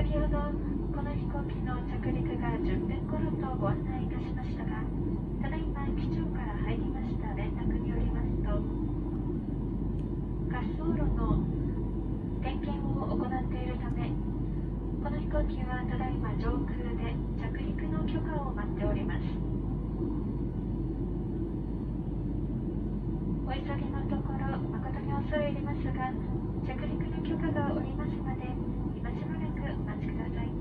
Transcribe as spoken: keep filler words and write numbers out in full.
先ほどこの飛行機の着陸がじゅっぷん頃とご案内いたしましたが、ただいま機長から入りました連絡によりますと、滑走路の点検を行っているため、この飛行機はただいま上空で着陸の許可を待っております。お急ぎのところ誠に恐れ入りますが、着陸の許可がおりますので、今しばらくお待ちください。